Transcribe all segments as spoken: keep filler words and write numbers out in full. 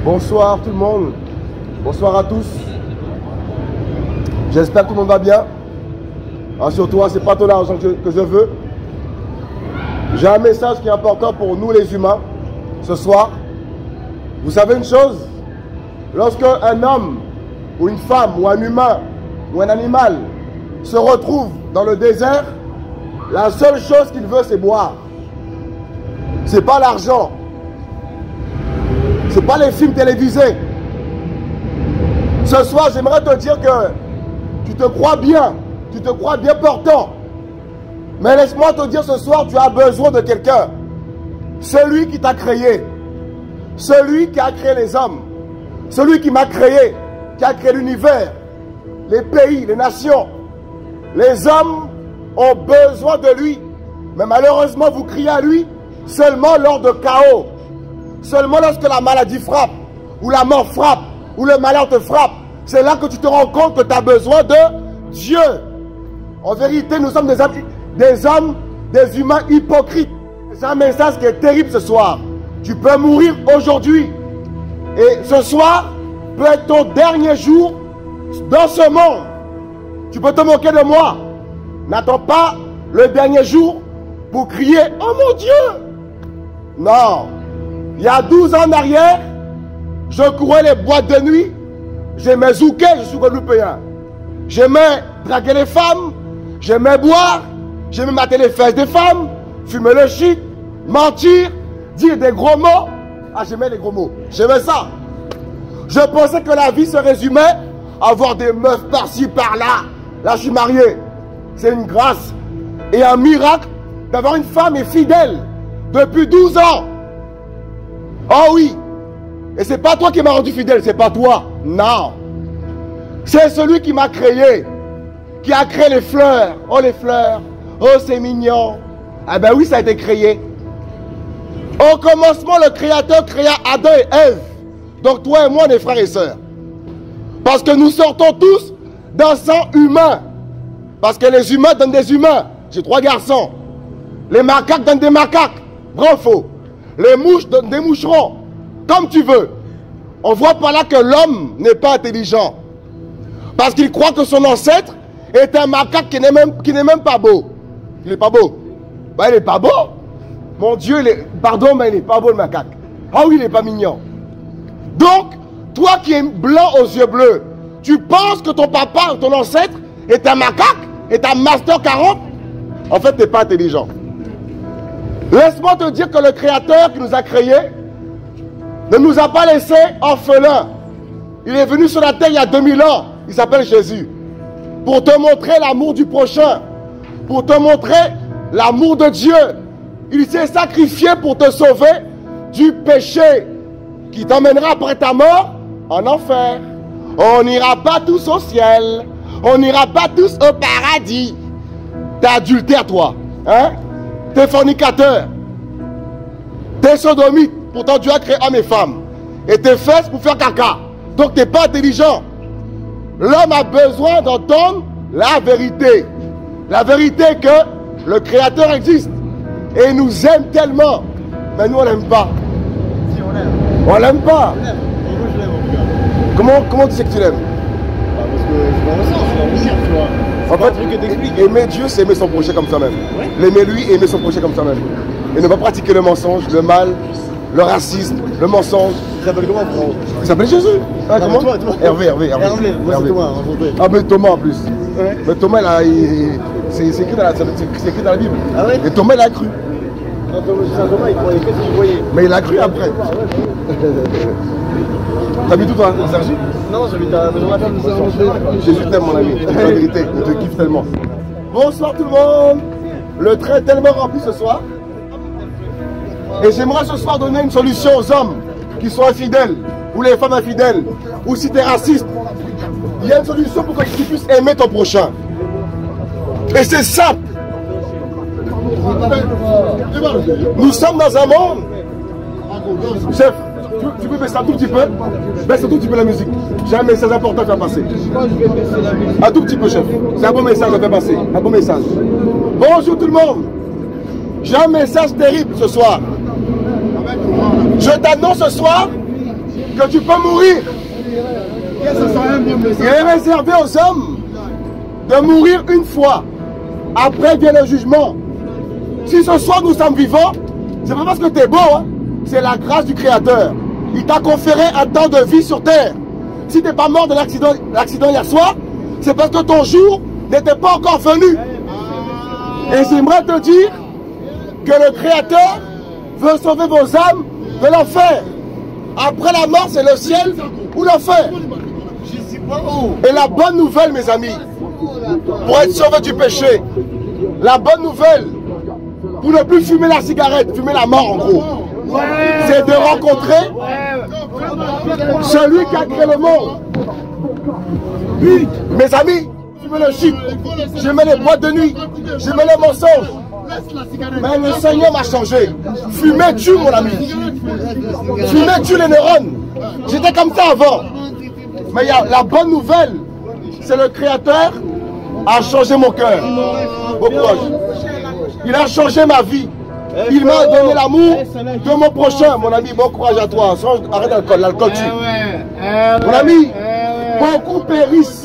Bonsoir tout le monde, bonsoir à tous. J'espère que tout le monde va bien. Ah, surtout, c'est pas ton argent que, que je veux. J'ai un message qui est important pour nous les humains ce soir. Vous savez une chose? Lorsque un homme ou une femme ou un humain ou un animal se retrouve dans le désert, la seule chose qu'il veut c'est boire. C'est pas l'argent. C'est pas les films télévisés. Ce soir, j'aimerais te dire que tu te crois bien, tu te crois bien portant. Mais laisse-moi te dire ce soir, tu as besoin de quelqu'un. Celui qui t'a créé. Celui qui a créé les hommes. Celui qui m'a créé, qui a créé l'univers, les pays, les nations. Les hommes ont besoin de lui. Mais malheureusement, vous criez à lui seulement lors de chaos. Seulement lorsque la maladie frappe, ou la mort frappe, ou le malheur te frappe. C'est là que tu te rends compte que tu as besoin de Dieu. En vérité, nous sommes des hommes, des hommes, des humains hypocrites. C'est un message qui est terrible ce soir. Tu peux mourir aujourd'hui. Et ce soir peut être ton dernier jour dans ce monde. Tu peux te moquer de moi. N'attends pas le dernier jour pour crier « Oh mon Dieu !» Non. Il y a douze ans en arrière, je courais les boîtes de nuit. J'aimais zouker, je suis guadeloupéen. J'aimais draguer les femmes. J'aimais boire. J'aimais mater les fesses des femmes. Fumer le shit. Mentir. Dire des gros mots. Ah, j'aimais les gros mots. J'aimais ça. Je pensais que la vie se résumait à avoir des meufs par-ci, par-là. Là, je suis marié. C'est une grâce et un miracle d'avoir une femme et fidèle depuis douze ans. Oh oui. Et c'est pas toi qui m'as rendu fidèle, c'est pas toi. Non. C'est celui qui m'a créé. Qui a créé les fleurs. Oh les fleurs. Oh c'est mignon. Ah ben oui, ça a été créé. Au commencement, le Créateur créa Adam et Ève. Donc toi et moi, on est frères et sœurs. Parce que nous sortons tous d'un sang humain. Parce que les humains donnent des humains. J'ai trois garçons. Les macaques donnent des macaques. Vrai ou faux? Les mouches donnent des moucherons. Comme tu veux. On voit par là que l'homme n'est pas intelligent. Parce qu'il croit que son ancêtre est un macaque qui n'est même, qui n'est même pas beau. Il n'est pas beau. Ben, il n'est pas beau. Mon Dieu, il est... pardon, mais il n'est pas beau le macaque. Ah oui, il n'est pas mignon. Donc, toi qui es blanc aux yeux bleus, tu penses que ton papa, ton ancêtre, est un macaque, est un master quarante? En fait, tu n'es pas intelligent. Laisse-moi te dire que le Créateur qui nous a créés ne nous a pas laissés orphelins. Il est venu sur la terre il y a deux mille ans. Il s'appelle Jésus. Pour te montrer l'amour du prochain. Pour te montrer l'amour de Dieu. Il s'est sacrifié pour te sauver du péché qui t'emmènera après ta mort en enfer. On n'ira pas tous au ciel. On n'ira pas tous au paradis. T'es adultère, toi. Hein? T'es fornicateur. T'es sodomite. Pourtant, Dieu a créé hommes et femmes. Et tes fesses pour faire caca. Donc, t'es pas intelligent. L'homme a besoin d'entendre la vérité. La vérité est que le Créateur existe. Et il nous aime tellement. Mais nous, on l'aime pas. Si, on l'aime. On l'aime pas. On l'aime. Et moi, je l'aime, en tout cas. Comment, comment tu sais que tu l'aimes? Bah, parce que c'est dans le sens, c'est dans le dire, tu vois. En fait, aimer Dieu, c'est aimer son prochain comme soi-même. Ouais. L'aimer lui et aimer son prochain comme soi-même. Et ne pas pratiquer le mensonge, le mal, le racisme, le mensonge. Il s'appelle comment, frérot? Il s'appelle Jésus. Ah, Non, comment? toi, toi. Hervé, Hervé, Hervé. Hervé, moi c'est Thomas, enchanté. Ah, mais Thomas en plus. Ouais. Mais Thomas, là, il- c'est c'est écrit, dans la- c'est écrit dans la Bible. Ah ouais? Et Thomas, il a cru. Quand Thomas, c'est un Thomas, il croyait, qu'est-ce qu'il voyait? Mais il a cru après. T'habites où toi, Sergi? Non, j'habite à Maison Madame, nous sommes enchantés. Jésus t'aime, mon ami. La vérité, il te kiffe tellement. Bonsoir tout le monde. Le train est tellement rempli ce soir. Et j'aimerais ce soir donner une solution aux hommes qui sont infidèles, ou les femmes infidèles, ou si tu es raciste. Il y a une solution pour que tu puisses aimer ton prochain. Et c'est simple. Nous sommes dans un monde. Chef, tu, tu peux baisser un tout petit peu? Baisse un tout petit peu la musique. J'ai un message important à faire passer. Un tout petit peu, chef. C'est un bon message à faire passer. Un bon message. Bonjour tout le monde. J'ai un message terrible ce soir. Je t'annonce ce soir que tu peux mourir. Il est réservé aux hommes de mourir une fois. Après vient le jugement. Si ce soir nous sommes vivants, c'est pas parce que tu es beau, hein? C'est la grâce du Créateur. Il t'a conféré un temps de vie sur terre. Si tu n'es pas mort de l'accident hier soir, c'est parce que ton jour n'était pas encore venu. Et j'aimerais te dire que le Créateur veut sauver vos âmes de l'enfer. Après la mort, c'est le ciel ou l'enfer. Et la bonne nouvelle, mes amis, pour être sauvé du péché, la bonne nouvelle, pour ne plus fumer la cigarette, fumer la mort en gros, c'est de rencontrer celui qui a créé le monde. Mes amis, j'aimais le shit, j'aimais les boîtes de nuit, j'aimais les mensonges. Mais le Seigneur m'a changé. Fumer tue, mon ami. Fumer tue les neurones. J'étais comme ça avant. Mais y a la bonne nouvelle, c'est le Créateur a changé mon cœur. Bon courage. Il a changé ma vie. Il m'a donné l'amour de mon prochain. Mon ami, bon courage à toi. Arrête l'alcool, l'alcool tue. Mon ami, beaucoup périssent.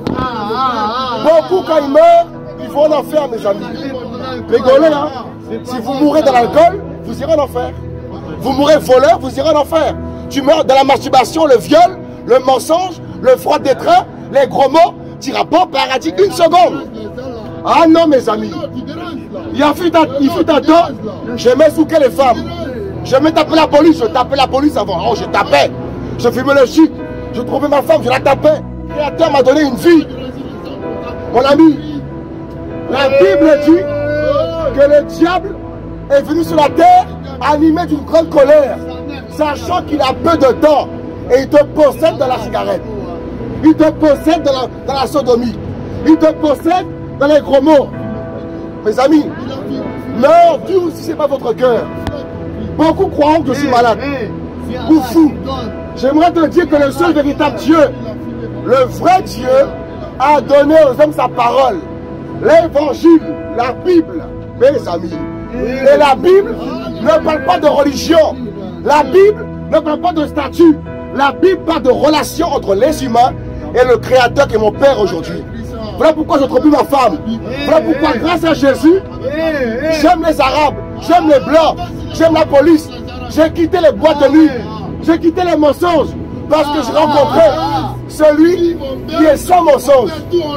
Beaucoup quand ils meurent, ils vont en enfer, mes amis. Rigolez, hein. Si vous mourrez dans l'alcool, vous irez en enfer. Vous mourrez voleur, vous irez en enfer. Tu meurs dans la masturbation, le viol, le mensonge, le froid des trains, les gros mots, tu n'iras pas au paradis une seconde. Ah non, mes amis. Il y a fut un, il fut un temps, j'aimais souquer les femmes. J'aimais taper la police, je tapais la police avant. Oh, je tapais. Je fumais le shit. Je trouvais ma femme, je la tapais. Le Créateur m'a donné une vie. Mon ami, la Bible dit que le diable est venu sur la terre animé d'une grande colère, sachant qu'il a peu de temps et il te possède dans la cigarette. Il te possède dans la, dans la sodomie. Il te possède dans les gros mots. Mes amis, non, Dieu aussi, c'est pas votre cœur. Beaucoup croient que je suis malade ou fou. J'aimerais te dire que le seul véritable Dieu, le vrai Dieu, a donné aux hommes sa parole. L'évangile, la Bible, mes amis. Et la Bible ne parle pas de religion. La Bible ne parle pas de statut. La Bible parle de relation entre les humains et le Créateur qui est mon Père aujourd'hui. Voilà pourquoi je ne trouve plus ma femme. Voilà pourquoi, grâce à Jésus, j'aime les Arabes, j'aime les Blancs, j'aime la police. J'ai quitté les boîtes de nuit, j'ai quitté les mensonges, parce que j'ai rencontré celui qui est sans mensonge.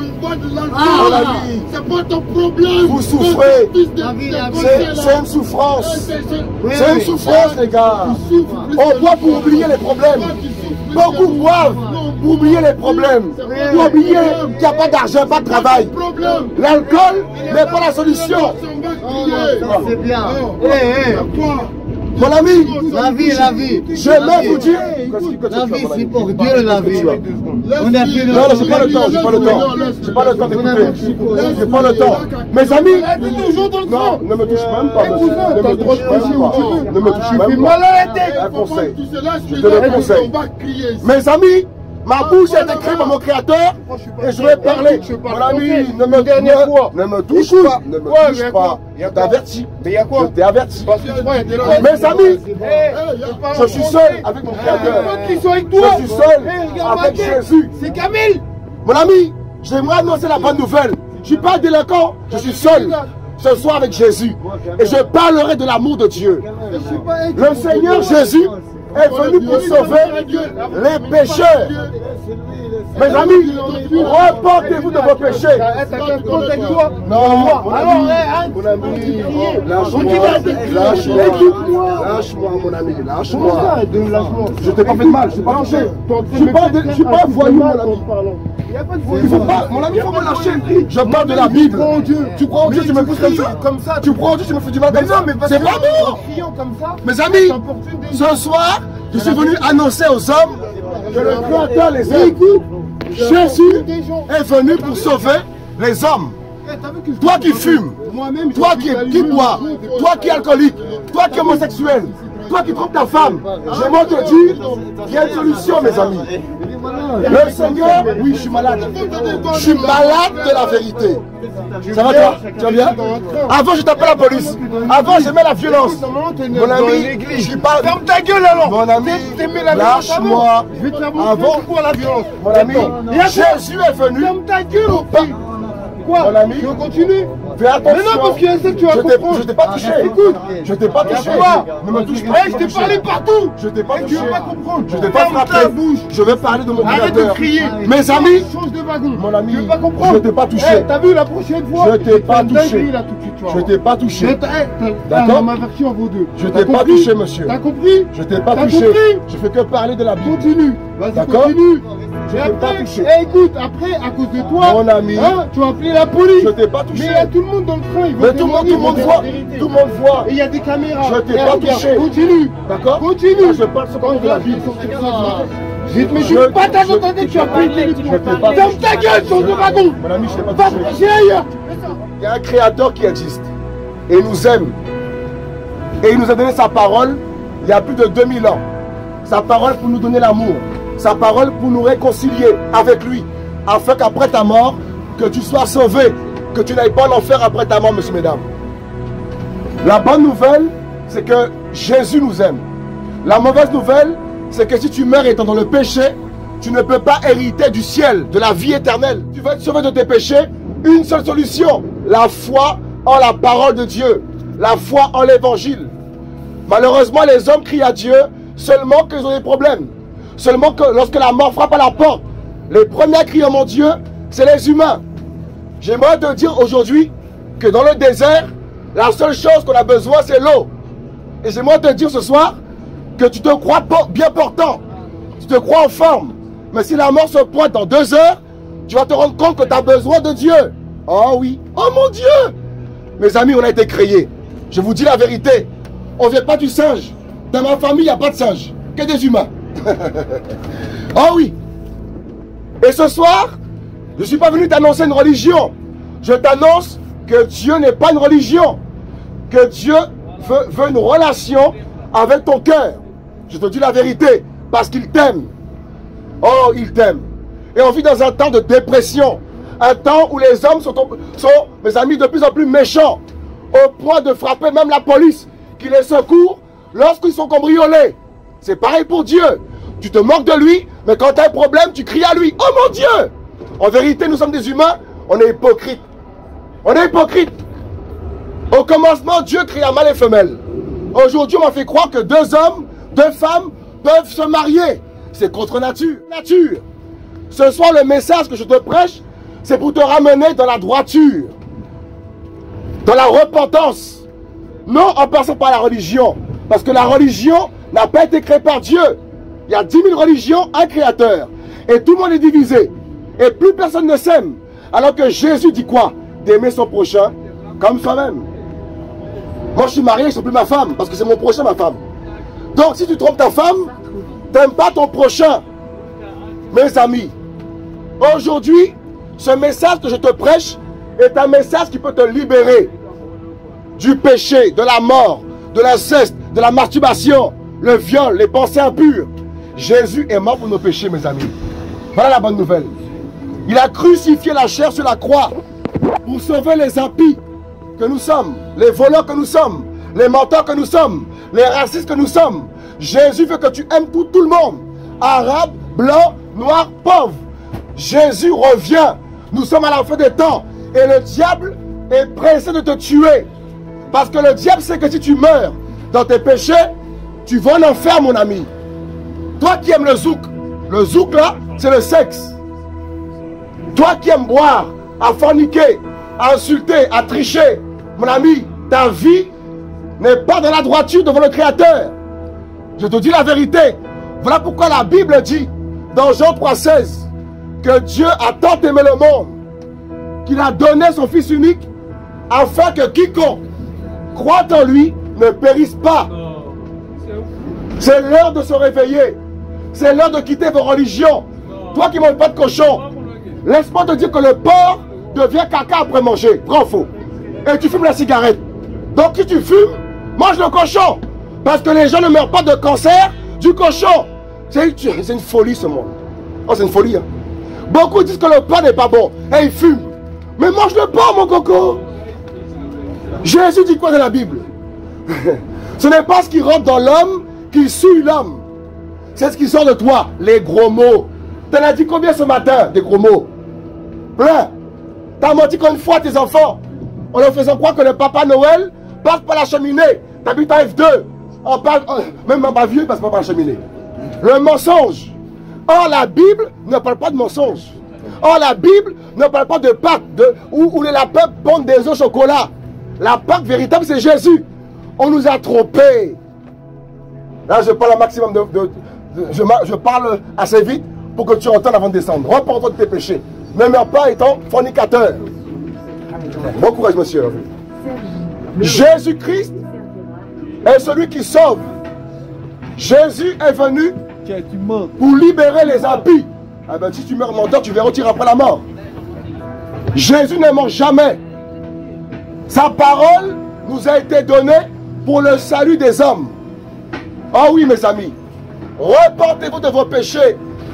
Mon ami, vous souffrez. C'est une souffrance. C'est une souffrance, les gars. On doit pour oublier les problèmes. Beaucoup boivent pour oublier les problèmes. Pour oublier qu'il n'y a pas d'argent, pas de travail. L'alcool n'est pas la solution. C'est bien. Mon ami, la vie, la vie. Je vais vous dire. La vie, c'est pour Dieu, la vie. On a fait le Non, j'ai pas le temps, j'ai pas le temps. J'ai pas le temps d'écouter. J'ai pas le temps. Mes amis, non, ne me touche même pas, monsieur. Ne me touche même pas. Ne me touche même pas. Un conseil. Je te le conseille. Mes amis, ma bouche est écrite par mon Créateur et je vais parler. Mon ami, ne me, ne, ne me touche pas. Ne me touche pas. Je t'avertis. Je t'ai averti. Mes amis, je suis seul avec mon Créateur. Je suis seul avec Jésus. C'est Camille. Mon ami, j'aimerais annoncer la bonne nouvelle. Je ne suis pas délinquant, je suis seul ce soir avec Jésus. Et je parlerai de l'amour de Dieu. Le Seigneur Jésus est venu pour sauver les pécheurs. Mes amis, reportez-vous de vos péchés. Non, mon ami, mon ami, lâche-moi, lâche-moi, lâche-moi, mon ami, lâche-moi. Je t'ai pas fait de mal, je t'ai pas touché. Je suis pas un voyou, mon ami. Il faut pas, mon ami, il faut me lâcher. Je parle de la Bible. Tu crois en Dieu, tu me pousses comme ça. Tu crois en Dieu, tu me fais du mal comme ça. C'est pas bon. Mes amis, ce soir, je suis venu annoncer aux hommes que le Créateur les aime. Jésus est venu pour sauver les hommes. Toi qui fumes, toi qui, qui bois, toi qui es alcoolique, toi qui es homosexuel, toi qui trompes ta femme, j'aimerais te dire qu'il y a une solution, mes amis. Le Seigneur, oui, je suis malade. Je suis malade de la vérité. Ça va toi? Tu vas bien? Avant, je tapais la police. Avant, j'aimais la violence. Mon ami, je suis pas... Ferme ta gueule alors. Mon ami, lâche-moi. Avant, pourquoi la violence? mon ami, Jésus est venu. Ferme ta gueule au pas. Quoi? Mon ami, tu veux continuer? fais attention. Mais non, parce qu'il y a ça que tu vas comprendre. Je t'ai pas touché. Écoute, je t'ai pas touché. Ne me touche pas. Hey, je t'ai parlé partout. Je t'ai pas Tu touché. veux pas comprendre? Je t'ai pas Ferme frappé. ta bouche. Je vais parler de mon Arrête créateur. de crier. Mes amis, Change de wagon. mon ami, tu veux pas comprendre? je t'ai pas touché. Hey, t'as vu la prochaine fois? Je t'ai pas touché. Là, tout de suite, tu vas Je voir. t'ai pas touché. Je t'ai- hey, t'as- D'accord. t'as ma version vaut deux. Je T'as t'ai pas compris? touché, monsieur. T'as compris? Je t'ai pas T'as touché. compris? Je fais que parler de la Bible. Continue. Vas-y, D'accord. continue. Je Et t'ai pas après, touché. hey, écoute, après, à cause de toi, Mon ami. hein, tu vas appeler la police. Je t'ai pas touché. Mais il y a tout le monde dans le train. Ils vont Mais tout le monde, témoigner, tout le monde ils vont voit. dire la vérité. Tout le monde voit. Et il y a des caméras. Je t'ai Et pas regarde, touché. Continue. D'accord. Continue. Là, je parle seulement de la Bible. Je te mets Je- une patate je- dans ta tête, tu vas péter les Je t'ai pas Ferme touché. ta gueule, change de wagon. Mon ami, je t'ai pas Va touché. prêcher ailleurs. Il y a un créateur qui existe. Et il nous aime. Et il nous a donné sa parole il y a plus de deux mille ans. Sa parole pour nous donner l'amour. Sa parole pour nous réconcilier avec lui. Afin qu'après ta mort, que tu sois sauvé. Que tu n'ailles pas en enfer après ta mort, messieurs, mesdames. La bonne nouvelle, c'est que Jésus nous aime. La mauvaise nouvelle, c'est que si tu meurs étant dans le péché, tu ne peux pas hériter du ciel, de la vie éternelle. Tu vas être sauvé de tes péchés. Une seule solution, la foi en la parole de Dieu. La foi en l'évangile. Malheureusement, les hommes crient à Dieu seulement qu'ils ont des problèmes. Seulement que lorsque la mort frappe à la porte, les premiers à crier mon Dieu, c'est les humains. J'aimerais te dire aujourd'hui que dans le désert, la seule chose qu'on a besoin, c'est l'eau. Et j'aimerais te dire ce soir que tu te crois bien portant. Tu te crois en forme. Mais si la mort se pointe dans deux heures, tu vas te rendre compte que tu as besoin de Dieu. Oh oui. Oh mon Dieu. Mes amis, on a été créés. Je vous dis la vérité. On ne vient pas du singe. Dans ma famille, il n'y a pas de singe. Que des humains. Oh oui. Et ce soir, je ne suis pas venu t'annoncer une religion. Je t'annonce que Dieu n'est pas une religion. Que Dieu veut, veut une relation avec ton cœur. Je te dis la vérité. Parce qu'il t'aime. Oh, il t'aime. Et on vit dans un temps de dépression. Un temps où les hommes sont, sont, mes amis, de plus en plus méchants. Au point de frapper même la police qui les secourt lorsqu'ils sont cambriolés. C'est pareil pour Dieu. Tu te moques de lui, mais quand tu as un problème, tu cries à lui. Oh mon Dieu! En vérité, nous sommes des humains, on est hypocrites. On est hypocrites. Au commencement, Dieu créa mâle et femelle. Aujourd'hui, on m'a fait croire que deux hommes, deux femmes peuvent se marier. C'est contre nature. nature. Ce soir, le message que je te prêche, c'est pour te ramener dans la droiture, dans la repentance. Non en passant par la religion. Parce que la religion n'a pas été créée par Dieu. Il y a dix mille religions, un créateur. Et tout le monde est divisé. Et plus personne ne s'aime. Alors que Jésus dit quoi? D'aimer son prochain comme soi-même. Moi je suis marié, je ne suis plus ma femme. Parce que c'est mon prochain, ma femme. Donc si tu trompes ta femme, t'aimes pas ton prochain. Mes amis, aujourd'hui, ce message que je te prêche est un message qui peut te libérer du péché, de la mort, de l'inceste, de la masturbation, le viol, les pensées impures. Jésus est mort pour nos péchés, mes amis. Voilà la bonne nouvelle. Il a crucifié la chair sur la croix pour sauver les impies que nous sommes, les voleurs que nous sommes, les menteurs que nous sommes, les racistes que nous sommes. Jésus veut que tu aimes tout, tout le monde. Arabe, blanc, noir, pauvre. Jésus revient. Nous sommes à la fin des temps. Et le diable est pressé de te tuer. Parce que le diable sait que si tu meurs dans tes péchés, tu vas en enfer, mon ami. Toi qui aimes le zouk, le zouk là, c'est le sexe. Toi qui aimes boire, à forniquer, à insulter, à tricher, mon ami, ta vie n'est pas dans la droiture devant le Créateur. Je te dis la vérité. Voilà pourquoi la Bible dit, dans Jean trois seize, que Dieu a tant aimé le monde, qu'il a donné son Fils unique, afin que quiconque croit en lui ne périsse pas. C'est l'heure de se réveiller. C'est l'heure de quitter vos religions. Toi qui ne manges pas de cochon, laisse-moi te dire que le porc devient caca après manger. Vrai ou faux? Et tu fumes la cigarette. Donc si tu fumes, mange le cochon. Parce que les gens ne meurent pas de cancer du cochon. C'est une folie ce monde. Oh, c'est une folie. Hein. Beaucoup disent que le pain n'est pas bon. Et ils fument. Mais mange le pain, mon coco. Jésus dit quoi dans la Bible? Ce n'est pas ce qui rentre dans l'homme qui souille l'homme. C'est ce qui sort de toi, les gros mots. T'en as dit combien ce matin, des gros mots? Plein. T'as menti qu'une fois à tes enfants, en leur faisant croire que le Papa Noël passe par la cheminée. T'habites à F deux. On parle, même ma vieux passe pas par la cheminée. Le mensonge. Or, la Bible ne parle pas de mensonge. Or, la Bible ne parle pas de Pâques, de, où, où les lapins pondent des œufs au chocolat. La Pâque véritable, c'est Jésus. On nous a trompés. Là, je parle un maximum de... de, de je, je parle assez vite pour que tu entendes avant de descendre. Repends-toi de tes péchés. Ne meurs pas étant fornicateur. Bon courage, monsieur. Jésus-Christ est celui qui sauve. Jésus est venu pour libérer les impies. Ah ben, si tu meurs menteur, tu verras tirer après la mort. Jésus ne ment jamais. Sa parole nous a été donnée pour le salut des hommes. Oh oui, mes amis. Repentez-vous de vos péchés.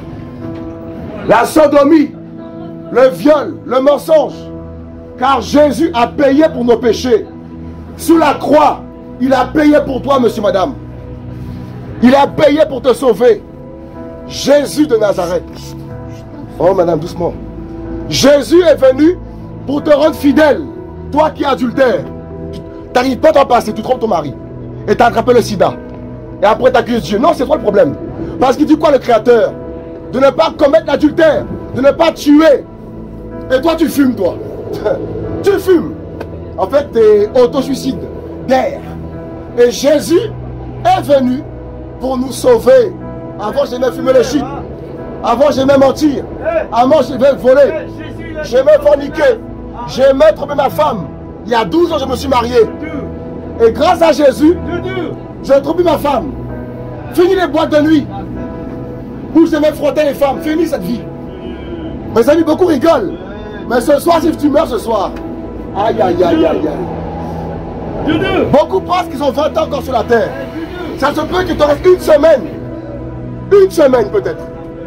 La sodomie, le viol, le mensonge. Car Jésus a payé pour nos péchés. Sous la croix, il a payé pour toi, monsieur, madame. Il a payé pour te sauver. Jésus de Nazareth. Oh, madame, doucement. Jésus est venu pour te rendre fidèle. Toi qui es adultère. Tu n'arrives pas à t'en passer, tu trompes ton mari. Et tu as attrapé le sida. Et après tu accuses Dieu. Non, c'est toi le problème. Parce qu'il dit quoi le Créateur? De ne pas commettre l'adultère. De ne pas tuer. Et toi tu fumes, toi. Tu fumes. En fait, tu es auto-suicide. D'air. Et Jésus est venu pour nous sauver. Avant, j'aimais fumer le shit. Avant, j'aimais mentir. Avant, j'aimais voler. J'aimais forniquer. J'aimais tromper ma femme. Il y a douze ans, je me suis marié. Et grâce à Jésus, j'ai trompé ma femme. Fini les boîtes de nuit où j'aimais frotter les femmes. Fini cette vie. Mes amis, beaucoup rigolent. Mais ce soir, si tu meurs ce soir, aïe, aïe, aïe, aïe, aïe. Beaucoup pensent qu'ils ont vingt ans encore sur la terre. Ça se peut qu'il te reste une semaine. Une semaine peut-être.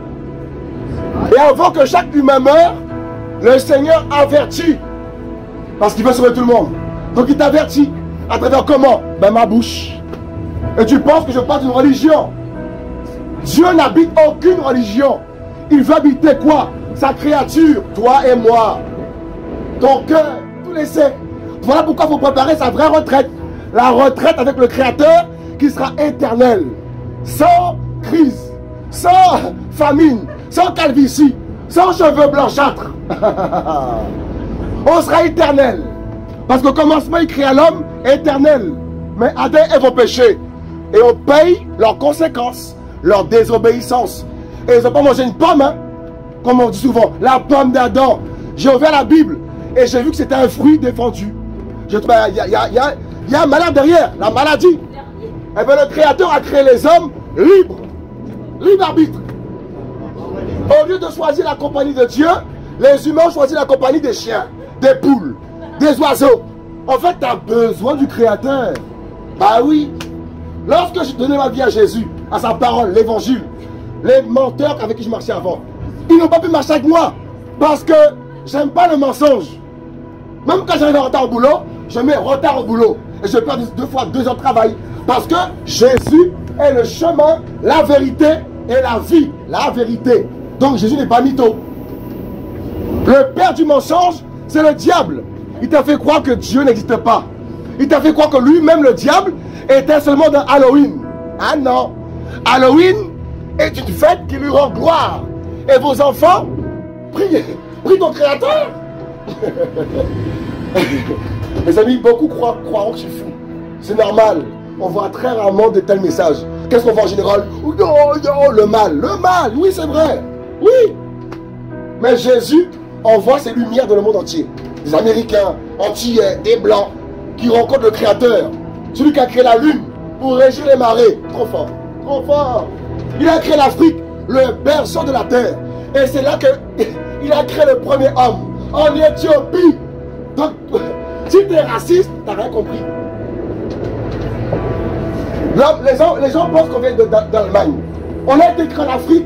Et avant que chaque humain meure, le Seigneur avertit. Parce qu'il veut sauver tout le monde. Donc il t'avertit. À travers comment? Ben ma bouche. Et tu penses que je parle d'une religion? Dieu n'habite aucune religion. Il veut habiter quoi? Sa créature, toi et moi. Ton cœur, tout laisser. Voilà pourquoi il faut préparer sa vraie retraite. La retraite avec le Créateur qui sera éternelle. Sans crise, sans famine, sans calvitie, sans cheveux blanchâtres. On sera éternel. Parce qu'au commencement, il créa l'homme éternel. Mais Adam est vos péchés. Et on paye leurs conséquences, leur désobéissance. Et ils n'ont pas mangé une pomme, hein, comme on dit souvent, la pomme d'Adam. J'ai ouvert la Bible et j'ai vu que c'était un fruit défendu. Il y, y, y, y, y a un malheur derrière, la maladie. Et bien le Créateur a créé les hommes libres, libre arbitre. Au lieu de choisir la compagnie de Dieu, les humains ont choisi la compagnie des chiens, des poules, des oiseaux. En fait, tu as besoin du Créateur. Bah oui. Lorsque j'ai donné ma vie à Jésus, à sa parole, l'évangile, les menteurs avec qui je marchais avant, ils n'ont pas pu marcher avec moi. Parce que j'aime pas le mensonge. Même quand j'arrive en retard au boulot, je mets retard au boulot. Et je perds deux fois deux heures de travail. Parce que Jésus est le chemin, la vérité et la vie. La vérité. Donc Jésus n'est pas mytho. Le père du mensonge, c'est le diable. Il t'a fait croire que Dieu n'existe pas. Il t'a fait croire que lui-même, le diable, était seulement dans Halloween. Ah non. Halloween est une fête qui lui rend gloire. Et vos enfants, priez. Prie ton Créateur. Mes amis, beaucoup croient, croiront que je suis fou. C'est normal. On voit très rarement de tels messages. Qu'est-ce qu'on voit en général? Oh, oh, le mal. Le mal, oui, c'est vrai. Oui. Mais Jésus envoie ses lumières dans le monde entier. Des Américains, Antillais, des Blancs, qui rencontrent le Créateur. Celui qui a créé la lune pour régir les marées. Trop fort. Trop fort. Il a créé l'Afrique, le berceau de la terre. Et c'est là qu'il a créé le premier homme. En Éthiopie. Donc, si tu es raciste, tu n'as rien compris. Là, les, gens, les gens pensent qu'on vient d'Allemagne. On a été créé en Afrique.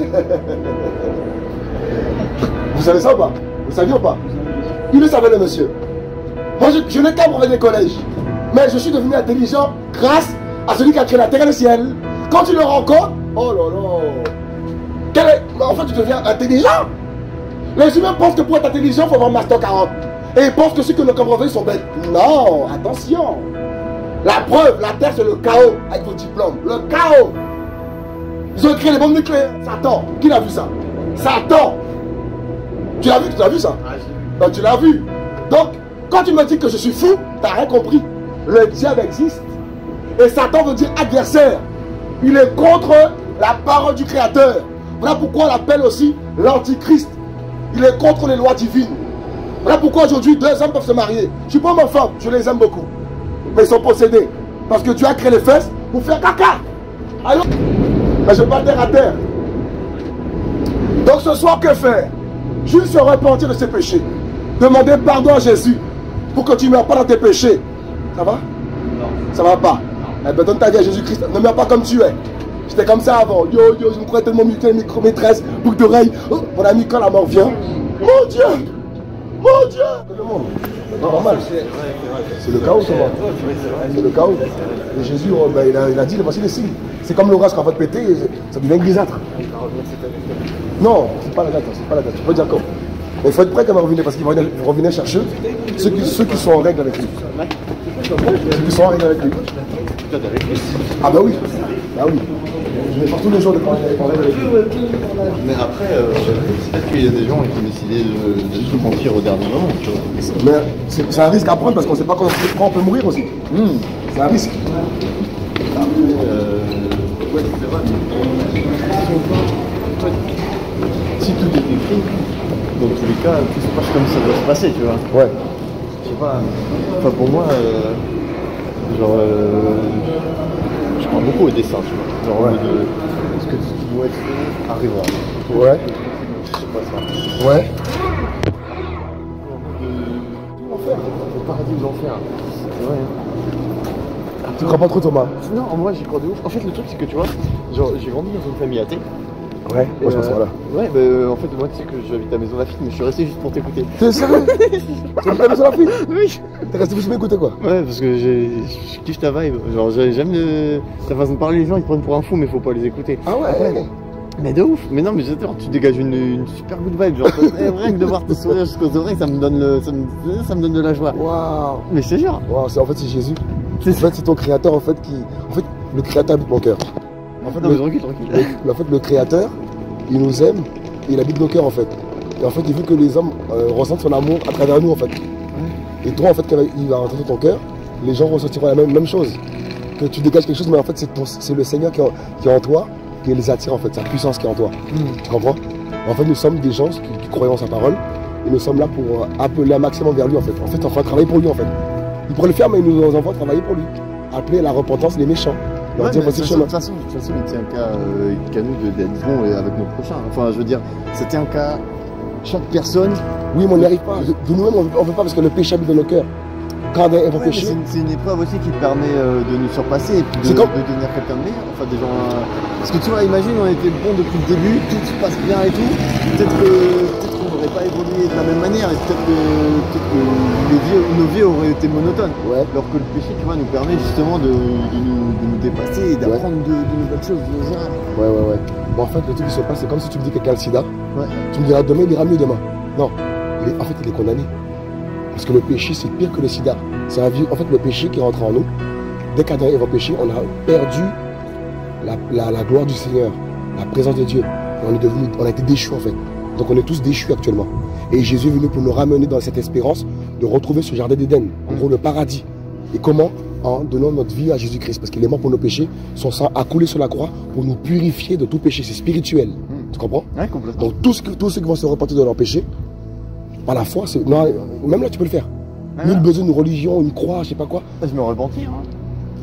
Vous savez ça ou pas? Vous saviez ou pas? Il le savait, le monsieur. Moi, je, je n'ai qu'à brevet des collèges. Mais je suis devenu intelligent grâce à celui qui a créé la terre et le ciel. Quand tu le rencontres, oh là là. Quel est, en fait, tu deviens intelligent. Les humains pensent que pour être intelligent, il faut avoir Master quarante. Et ils pensent que ceux qui ne comprennent pas sont bêtes. Non, attention. La preuve, la terre, c'est le chaos avec vos diplômes. Le chaos. Ils ont créé les bombes nucléaires. Satan. Qui l'a vu ça? Satan. Tu l'as vu, tu l'as vu ça? Ben, tu l'as vu. Donc, quand tu me dis que je suis fou, tu n'as rien compris. Le diable existe. Et Satan veut dire adversaire. Il est contre la parole du Créateur. Voilà pourquoi on l'appelle aussi l'Antichrist. Il est contre les lois divines. Voilà pourquoi aujourd'hui deux hommes peuvent se marier. Je ne suis pas homophobe, je les aime beaucoup. Mais ils sont possédés. Parce que Dieu a créé les fesses pour faire caca. Alors, mais je ne vais pas terre à terre. Donc ce soir, que faire? Juste se repentir de ses péchés. Demander pardon à Jésus pour que tu ne meurs pas dans tes péchés. Ça va? Non. Ça va pas? Eh bien, donne ta vie à Jésus-Christ. Ne meurs pas comme tu es. J'étais comme ça avant. Yo, yo, je me croyais tellement muté, micro-maîtresse, boucle d'oreille. Oh, mon ami, quand la mort vient, mon Dieu! Mon Dieu! Le monde. C'est normal. C'est le chaos, comment? C'est le chaos. Et Jésus, oh, ben, il, a, il a dit, voici les signes. C'est comme l'orage quand on va te péter, ça devient grisâtre. Non, c'est pas la date, c'est pas la date. Tu peux dire quand? Mais il faut être prêt quand même à revenir, parce qu'il va revenir chercher ceux qui, ceux qui sont en règle avec lui. Ceux qui sont en règle avec lui. Ah bah oui, bah oui. Je vais faire tous les jours de parler avec lui. Mais après, euh, peut-être qu'il y a des gens qui ont décidé de, de se mentir au dernier moment, tu vois. Mais c'est un risque à prendre parce qu'on ne sait pas quand on peut mourir aussi. Mmh. C'est un risque. Euh, ouais, c'est vrai. Si tout est écrit, dans tous les cas, tout se passe comme ça doit se passer, tu vois. Ouais. Je sais pas. Enfin, pour moi, euh, genre, euh, je crois beaucoup au dessin, tu vois. Genre, ouais. de, ce que ce qui doit être fait arrivera. Ouais. Je sais pas ça. Ouais. L'enfer, le paradis ou l'enfer. Ouais. Tu crois pas trop, Thomas? Non, moi j'y crois de ouf. En fait, le truc, c'est que tu vois, genre, j'ai grandi dans une famille athée. Ouais, moi je pense euh, voilà. Ouais, bah euh, en fait, moi tu sais que j'habite à Maison Lafitte, mais je suis resté juste pour t'écouter. T'es sérieux? Tu m'as Maison Lafitte? Oui. T'es resté juste m'écouter quoi? Ouais, parce que j'ai- je kiffe ta vibe. Genre, j'aime le... ta façon de parler, les gens ils te prennent pour un fou, mais faut pas les écouter. Ah ouais? Mais de ouf. Mais non, mais j'adore, tu dégages une, une super good vibe. Genre, rien que de voir tes sourires jusqu'aux oreilles, ça me donne, le, ça, me, ça me donne de la joie. Waouh! Mais je te jure. Waouh, c'est en fait c'est Jésus. C'est En fait, c'est ton créateur en fait qui. En fait, le créateur habite mon cœur. En fait, Non, le... mais tranquille, tranquille. le- en fait, le créateur, il nous aime, et il habite nos cœurs en fait. Et en fait, il veut que les hommes euh, ressentent son amour à travers nous en fait. Et toi en fait, quand il va rentrer dans ton cœur, les gens ressentiront la même, même chose. Que tu dégages quelque chose, mais en fait, c'est ton- c'est le Seigneur qui est, en, qui est en toi, qui les attire en fait, sa puissance qui est en toi. Tu comprends? En fait, nous sommes des gens qui, qui croyons en sa parole, et nous sommes là pour euh, appeler un maximum vers lui en fait. En fait, on fait un travail pour lui en fait. Il pourrait le faire, mais il nous envoie travailler pour lui. Appeler à la repentance les méchants. Leur Ouais, dire mais de voici toute le façon, chemin. de toute façon, il tient qu'à euh, qu'à nous de- d'être bons et avec nos prochains. Enfin, je veux dire, c'était un cas. Chaque personne. Oui, mais on n'y arrive pas. De, de nous-mêmes, on ne veut pas parce que le péché habite dans nos cœurs. Quand elles vont Ouais, mais pécher, c'est une, c'est une épreuve aussi qui te permet euh, de nous surpasser et puis de, C'est comme- de devenir quelqu'un de meilleur. Enfin, des gens. euh, Parce que tu vois, imagine, on était bons depuis le début, tout se passe bien et tout. Peut-être que peut-être qu'on n'aurait pas évolué de la même manière et peut-être que, peut que les vies, nos vies auraient été monotones. ouais. Alors que le péché, tu vois, nous permet justement de, de, nous, de nous dépasser et d'apprendre de, de nouvelles choses, de nos erreurs. Ouais, ouais, ouais. Bon, en fait, le truc qui se passe, c'est comme si tu me dis que quelqu'un a le sida. Ouais. Tu me diras demain, il ira mieux demain. Non. Il est- en fait, il est condamné. Parce que le péché, c'est pire que le sida. C'est un vieux- en fait, le péché qui rentre en nous, dès qu'Adam et Ève ont péché, on a perdu la, la, la gloire du Seigneur, la présence de Dieu. Et on, est devenu, on a été déchus en fait. Donc on est tous déchus actuellement. Et Jésus est venu pour nous ramener dans cette espérance de retrouver ce jardin d'Éden, en gros le paradis. Et comment? En donnant notre vie à Jésus-Christ, parce qu'il est mort pour nos péchés, son sang a coulé sur la croix pour nous purifier de tout péché. C'est spirituel. Tu comprends? Ouais, complètement. Donc tous, ceux- tous ceux qui vont se repentir de leurs péchés, par la foi, c'est- non, même là tu peux le faire. Ouais, Nul ouais. besoin d'une religion, une croix, je sais pas quoi. Je me repentir. Hein.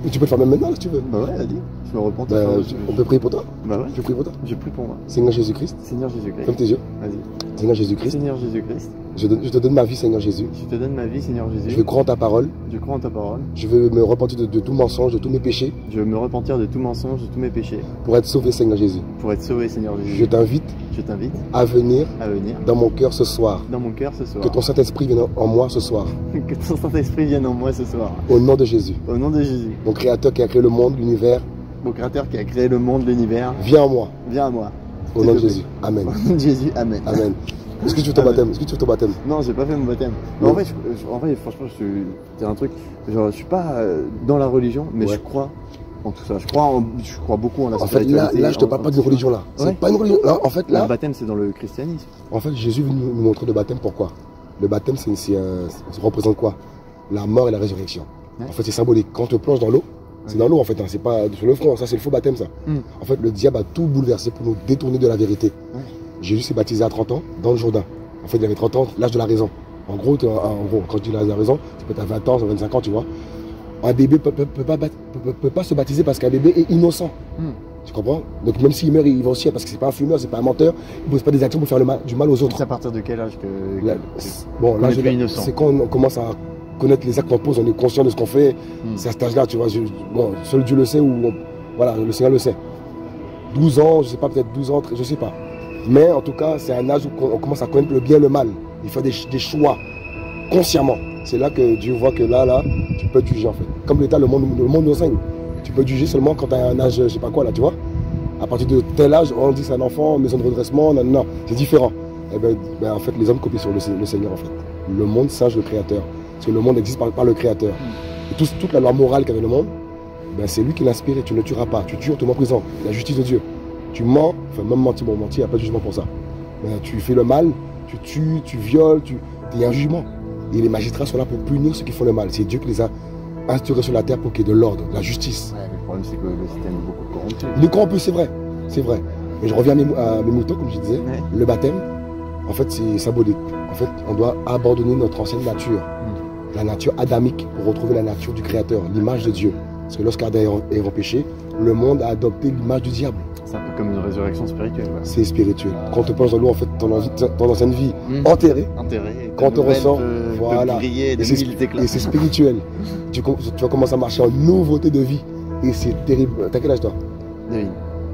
Tu peux le faire même maintenant si tu veux. Bah ouais, vas-y, je me repens. Bah, on peut prier pour toi. Bah ouais. Je prie pour toi. Je prie pour moi. Seigneur Jésus-Christ. Seigneur Jésus-Christ. Ferme tes yeux. Vas-y. Seigneur Jésus-Christ. Seigneur Jésus-Christ. Je, je te donne ma vie, Seigneur Jésus. Je te donne ma vie, Seigneur Jésus. Je veux croire en ta parole. Je crois en ta parole. Je veux me repentir de, de tout mensonge, de tous mes péchés. Je veux me repentir de tout mensonge, de tous mes péchés. Pour être sauvé, Seigneur Jésus. Pour être sauvé, Seigneur Jésus. Je t'invite. Je t'invite. À venir. À venir. Dans mon cœur ce soir. Dans mon cœur ce soir. Que ton Saint-Esprit vienne en moi ce soir. Que ton Saint-Esprit vienne en moi ce soir. Au nom de Jésus. Au nom de Jésus. Mon Créateur qui a créé le monde, l'univers. Mon Créateur qui a créé le monde, l'univers. Viens en moi. Viens à moi. Au nom de Jésus. Amen. Au nom de Jésus. Amen. Amen. Est-ce que tu veux ton baptême? Est-ce que tu veux ton baptême? Non, j'ai pas fait mon baptême. Mais en, vrai, je, je, en vrai, franchement, je c'est un truc. Genre, je suis pas euh, dans la religion, mais ouais. je crois en tout ça. Je crois, en, je crois beaucoup en la En fait, là, là je te parle pas d'une religion là. C'est ouais. pas une religion. Là, en fait, là. Le baptême, c'est dans le christianisme. En fait, Jésus veut nous montrer le baptême. Pourquoi? Le baptême, c'est, c'est un, ça représente quoi? La mort et la résurrection. Ouais. En fait, c'est symbolique. Quand on te plonge dans l'eau, c'est dans l'eau en fait, hein. C'est pas sur le front. Ça, c'est le faux baptême, ça. Mm. En fait, le diable a tout bouleversé pour nous détourner de la vérité. Ouais. Jésus s'est baptisé à trente ans dans le Jourdain. En fait, il avait trente ans, l'âge de la raison. En gros, en gros, quand je dis l'âge de la raison, c'est peut-être à vingt ans, vingt-cinq ans, tu vois. Un bébé ne peut, peut, peut, pas, peut, peut pas se baptiser parce qu'un bébé est innocent. Mm. Tu comprends? Donc même s'il meurt, il va aussi, parce que c'est pas un fumeur, c'est pas un menteur, il ne pose pas des actions pour faire le mal, du mal aux autres. C'est à partir de quel âge que... Là, bon, l'âge c'est quand on commence à connaître les actes qu'on pose, on est conscient de ce qu'on fait. Mm. C'est à cet âge-là, tu vois. Je, bon, seul Dieu le sait, ou on, voilà, le Seigneur le sait. douze ans, je sais pas, peut-être douze ans, je sais pas. Mais en tout cas, c'est un âge où on commence à connaître le bien et le mal. Il faut des, des choix consciemment. C'est là que Dieu voit que là, là, tu peux juger en fait. Comme l'État, le monde, le monde nous enseigne. Tu peux juger seulement quand tu as un âge, je sais pas quoi là, tu vois. À partir de tel âge, on dit que c'est un enfant, maison de redressement, non, non, c'est différent. Et ben, ben, en fait, les hommes copient sur le, le Seigneur en fait. Le monde singe le Créateur. Parce que le monde existe par, par le Créateur. Et tout, toute la loi morale qu'avait le monde, ben, c'est lui qui l'a inspiré. Tu ne tueras pas, tu tues, tu mets en prison. La justice de Dieu. Tu mens, enfin même mentir, bon mentir, il n'y a pas de jugement pour ça. Mais tu fais le mal, tu tues, tu violes, tu... il y a un jugement. Et les magistrats sont là pour punir ceux qui font le mal. C'est Dieu qui les a instaurés sur la terre pour qu'il y ait de l'ordre, de la justice. Ouais, mais le problème c'est que le système est beaucoup corrompu. Il est corrompu, c'est vrai, c'est vrai. Mais je reviens à mes, à mes moutons, comme je disais. Ouais. Le baptême, en fait, c'est symbolique. En fait, on doit abandonner notre ancienne nature, mm. la nature adamique, pour retrouver la nature du Créateur, l'image de Dieu. Parce que lorsqu'Adam est repêché, le monde a adopté l'image du diable. C'est un peu comme une résurrection spirituelle. Ouais. C'est spirituel. Quand on te plonge dans l'eau, en fait, ton, ton ancienne vie mmh. enterrée. Enterrée. Quand on te ressent, voilà. Briller, et c'est spirituel. tu, tu vas commencer à marcher en nouveauté de vie. Et c'est terrible. T'as quel âge toi? Oui.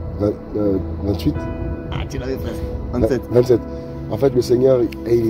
vingt-huit. Ah, tu l'avais presque. vingt-sept. vingt-sept. En fait, le Seigneur,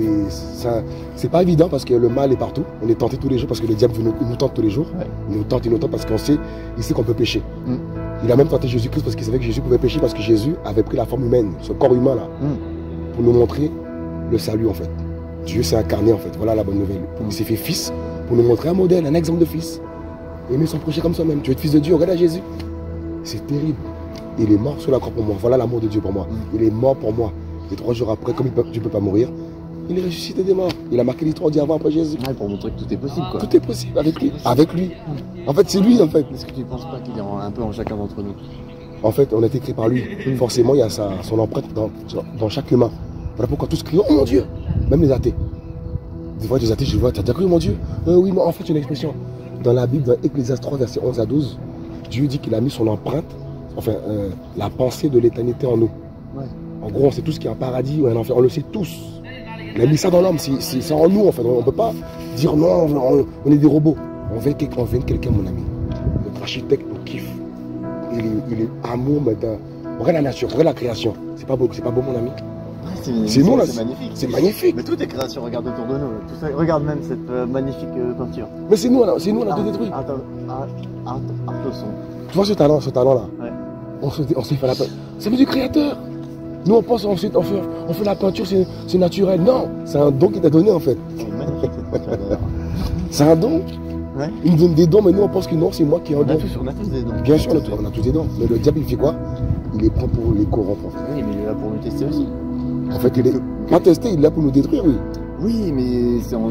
c'est pas évident parce que le mal est partout. On est tenté tous les jours parce que le diable nous, nous tente tous les jours. Ouais. Il nous tente, il nous tente parce qu'on sait, il sait qu'on peut pécher. Mm. Il a même tenté Jésus-Christ parce qu'il savait que Jésus pouvait pécher parce que Jésus avait pris la forme humaine, ce corps humain là, mm. pour nous montrer le salut en fait. Dieu s'est incarné en fait. Voilà la bonne nouvelle. Mm. Il s'est fait fils pour nous montrer un modèle, un exemple de fils. Aimer son prochain comme soi-même. Tu es fils de Dieu, regarde à Jésus. C'est terrible. Il est mort sur la croix pour moi. Voilà l'amour de Dieu pour moi. Mm. Il est mort pour moi. Et trois jours après, comme Dieu ne peut pas mourir, il est ressuscité des morts. Il a marqué l'histoire d'y avant après Jésus. Ouais, pour montrer que tout est possible, quoi. Tout est possible avec lui. Avec lui. En fait, c'est lui, en fait. Est-ce que tu ne penses pas qu'il est un peu en chacun d'entre nous? En fait, on a été créé par lui. Forcément, il y a sa, son empreinte dans, dans chaque humain. Voilà pourquoi tous crient, oh mon Dieu. Même les athées. Des fois, des athées, je vois, tu as déjà cru, mon Dieu? euh, Oui, mais en fait, une expression. Dans la Bible, dans Ecclésiaste trois, versets onze à douze, Dieu dit qu'il a mis son empreinte, enfin, euh, la pensée de l'éternité en nous. Ouais. En gros, on sait tous qu'il y a un paradis ou un enfer, on le sait tous. Il a mis ça dans l'homme, c'est en nous en fait. On ne peut pas dire non, on, on est des robots. On vient de quelqu'un, mon ami. Notre architecte nous kiffe. Il est, il est amour, mais regarde la nature, regarde la création. C'est pas beau, c'est pas beau, mon ami. C'est nous là, c'est magnifique. C'est magnifique. Mais toutes les créations, regarde autour de nous. Tout ça, regarde même cette euh, magnifique euh, peinture. Mais c'est nous, c'est nous, on a tout détruit. Attends, Artoson. Tu vois ce talent, ce talent là? Ouais. On se, on se fait la peinture. Ça vient du Créateur. Nous on pense ensuite, on fait, on fait la peinture, c'est naturel. Non, c'est un don qu'il t'a donné en fait. C'est magnifique cette peinture. C'est un don. Ouais. Il nous donne des dons, mais nous on pense que non, c'est moi qui ai un on don. A tous, on a tous des dons. Bien sûr, on a, on a tous des dons. Mais le diable il fait quoi? Il les prend pour les corrompre. Oui, mais il est là pour nous tester aussi. En fait, il est pas testé, il est là pour nous détruire, oui. Oui, mais c'est